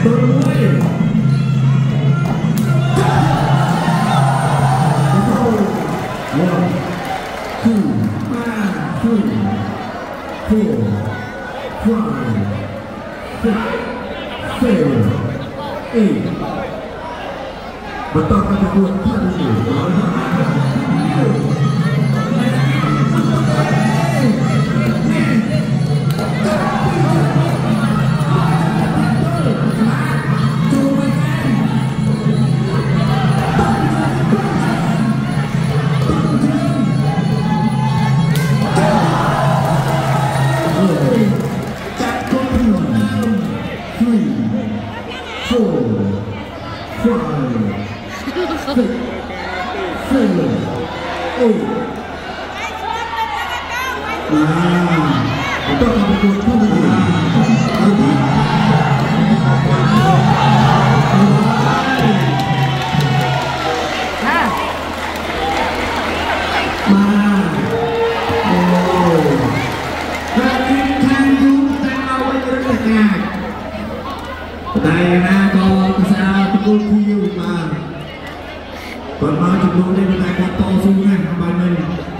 Betul kata buat tadi. Tại na có sao tôi kêu mà còn bao nhiêu lúc đây là còn to xuống nha bạn ơi.